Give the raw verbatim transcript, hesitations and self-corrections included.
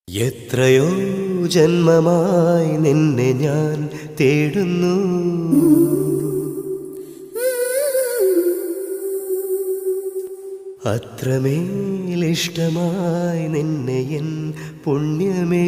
എത്രയോ ജന്മമായി നിന്നെ ഞാൻ തേടുന്നു, അത്രമേൽ ഇഷ്ടമായി നിന്നെ എൻ പുണ്യമേ.